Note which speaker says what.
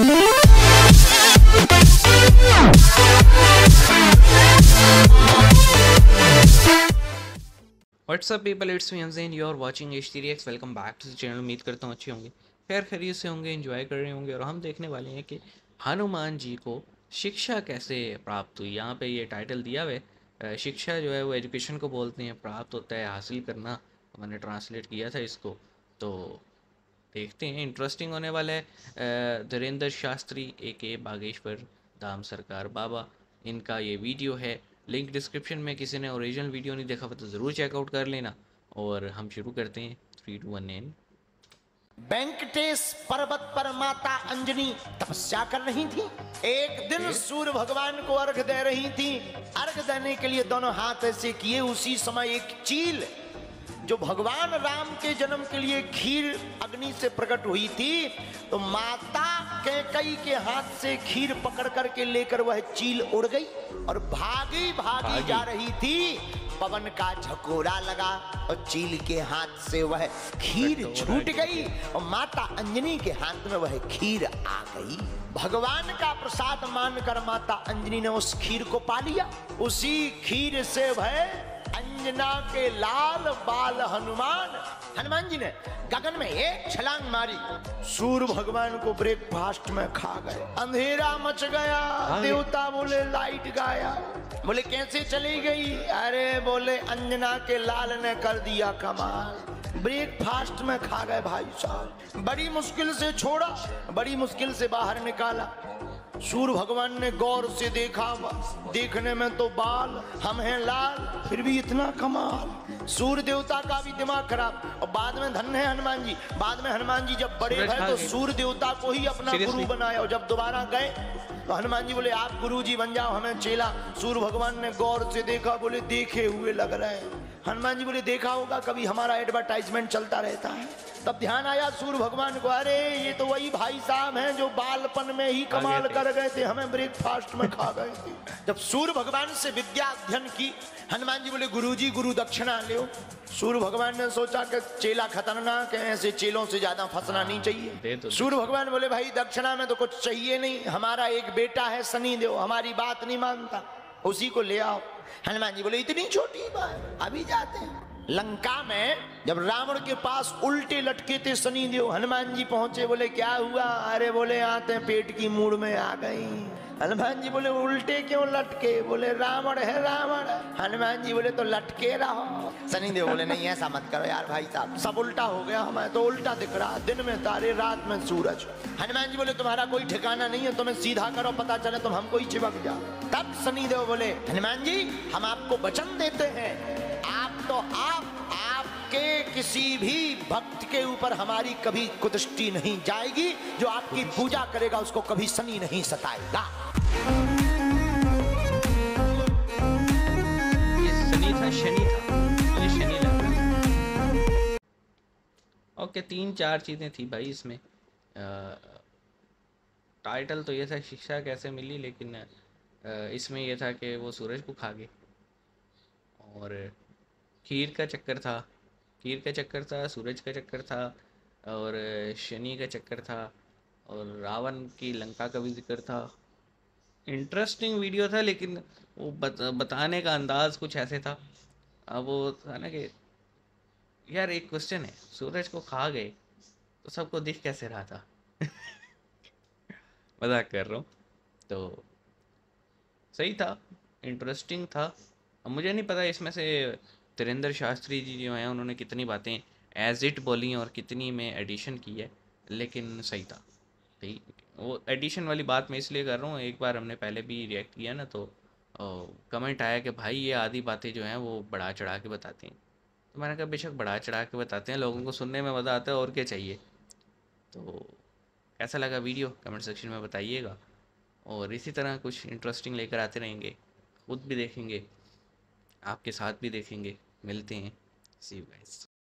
Speaker 1: WhatsApp people, it's me Hamzain, you are watching H3X। Welcome back to the channel. उम्मीद करता हूँ अच्छे होंगे, खैर खैरियत से होंगे, एंजॉय कर रहे होंगे। और हम देखने वाले हैं कि हनुमान जी को शिक्षा कैसे प्राप्त हुई। यहाँ पे ये टाइटल दिया हुआ है। शिक्षा जो है वो एजुकेशन को बोलते हैं, प्राप्त होता है हासिल करना। मैंने ट्रांसलेट किया था इसको, तो देखते हैं, इंटरेस्टिंग होने वाला है। धीरेन्द्र शास्त्री A.K. बागेश्वर धाम सरकार बाबा, इनका ये वीडियो है। लिंक डिस्क्रिप्शन में। किसी ने ओरिजिनल वीडियो नहीं देखा हुआ तो ज़रूर चेकआउट कर लेना। और हम शुरू करते हैं 3, 2, 1 एंड।
Speaker 2: वेंकटेश पर्वत पर माता अंजनी तपस्या कर रही थी। एक दिन सूर्य भगवान को अर्घ दे रही थी। अर्घ देने के लिए दोनों हाथ ऐसे किए। उसी समय एक चील जो भगवान राम के जन्म के लिए खीर अग्नि से प्रकट हुई थी, तो माता कैकई के हाथ से खीर पकड़ करके लेकर वह चील उड़ गई और भागी भागी जा रही थी। पवन का झकोरा लगा और चील के हाथ से वह खीर छूट गई और माता अंजनी के हाथ में वह खीर आ गई। भगवान का प्रसाद मानकर माता अंजनी ने उस खीर को पा लिया। उसी खीर से वह अंजना के लाल बाल हनुमान जी ने गगन में एक छलांग मारी। सूर्य भगवान को ब्रेकफास्ट में खा गए। अंधेरा मच गया। देवता बोले लाइट गाया। बोले कैसे चली गई? अरे बोले अंजना के लाल ने कर दिया कमाल, ब्रेकफास्ट में खा गए भाई साहब। बड़ी मुश्किल से छोड़ा, बड़ी मुश्किल से बाहर निकाला। सूर्य भगवान ने गौर से देखा, देखने में तो बाल हम हैं लाल, फिर भी इतना कमाल। सूर्य देवता का भी दिमाग खराब। और बाद में धन्य है हनुमान जी। बाद में हनुमान जी जब बड़े भए तो सूर्य देवता को ही अपना गुरु बनाया। और जब दोबारा गए तो हनुमान जी बोले आप गुरु जी बन जाओ, हमें चेला। सूर्य भगवान ने गौर से देखा, बोले देखे हुए लग रहे हैं। हनुमान जी बोले देखा होगा, कभी हमारा एडवर्टाइजमेंट चलता रहता है। तब ध्यान आया सूर्य भगवान को, अरे ये तो वही भाई साहब हैं जो बालपन में ही कमाल कर गए थे, हमें ब्रेकफास्ट में खा गए थे। जब सूर्य भगवान से विद्या अध्ययन की, हनुमान जी बोले गुरुजी गुरु दक्षिणा ले। सूर्य भगवान ने सोचा कि चेला खतरनाक है, ऐसे चेलों से ज्यादा फंसना नहीं चाहिए। सूर्य भगवान बोले भाई दक्षिणा में तो कुछ चाहिए नहीं, हमारा एक बेटा है शनिदेव, हमारी बात नहीं मानता, उसी को ले आओ। हनुमान जी बोले इतनी छोटी बात, अभी जाते हैं। लंका में जब रावण के पास उल्टे लटके थे शनिदेव, हनुमान जी पहुंचे। बोले क्या हुआ? अरे बोले आते पेट की मूड में आ गई। हनुमान जी बोले उल्टे क्यों लटके? बोले रावण है रावण। हनुमान जी बोले तो लटके रहो। शनिदेव बोले नहीं ऐसा मत करो यार भाई साहब, सब उल्टा हो गया, हमें तो उल्टा दिख रहा, दिन में तारे रात में सूरज। हनुमान जी बोले तुम्हारा कोई ठिकाना नहीं है, तुम्हें सीधा करो, पता चले तुम हमको ही चिपक जाओ। तब शनिदेव बोले हनुमान जी हम आपको वचन देते हैं, आपके किसी भी भक्त के ऊपर हमारी कभी कुदृष्टि नहीं जाएगी। जो आपकी पूजा करेगा उसको कभी शनि नहीं सताएगा।
Speaker 1: ये शनि था, मुझे शनि लग रहा। ओके, 3-4 चीज़ें थी भाई इसमें। टाइटल तो ये था शिक्षा कैसे मिली, लेकिन इसमें ये था कि वो सूरज को खा गए। और खीर का चक्कर था, सूरज का चक्कर था, और शनि का चक्कर था, और रावण की लंका का भी जिक्र था। इंटरेस्टिंग वीडियो था, लेकिन वो बताने का अंदाज कुछ ऐसे था। अब वो था ना कि यार एक क्वेश्चन है, सूरज को खा गए तो सबको दिख कैसे रहा था? मजाक कर रहा हूँ। तो सही था, इंटरेस्टिंग था। अब मुझे नहीं पता इसमें से धीरेन्द्र शास्त्री जी जो हैं उन्होंने कितनी बातें एज इट बोली और कितनी में एडिशन की है, लेकिन सही था। ठीक, वो एडिशन वाली बात मैं इसलिए कर रहा हूँ, एक बार हमने पहले भी रिएक्ट किया ना, तो कमेंट आया कि भाई ये आधी बातें जो हैं वो बढ़ा चढ़ा के बताते हैं। तो मैंने कहा बेशक बढ़ा चढ़ा के बताते हैं, लोगों को सुनने में मज़ा आता है, और क्या चाहिए। तो कैसा लगा वीडियो कमेंट सेक्शन में बताइएगा। और इसी तरह कुछ इंटरेस्टिंग लेकर आते रहेंगे, खुद भी देखेंगे, आपके साथ भी देखेंगे। मिलते हैं, सी यू गाइस।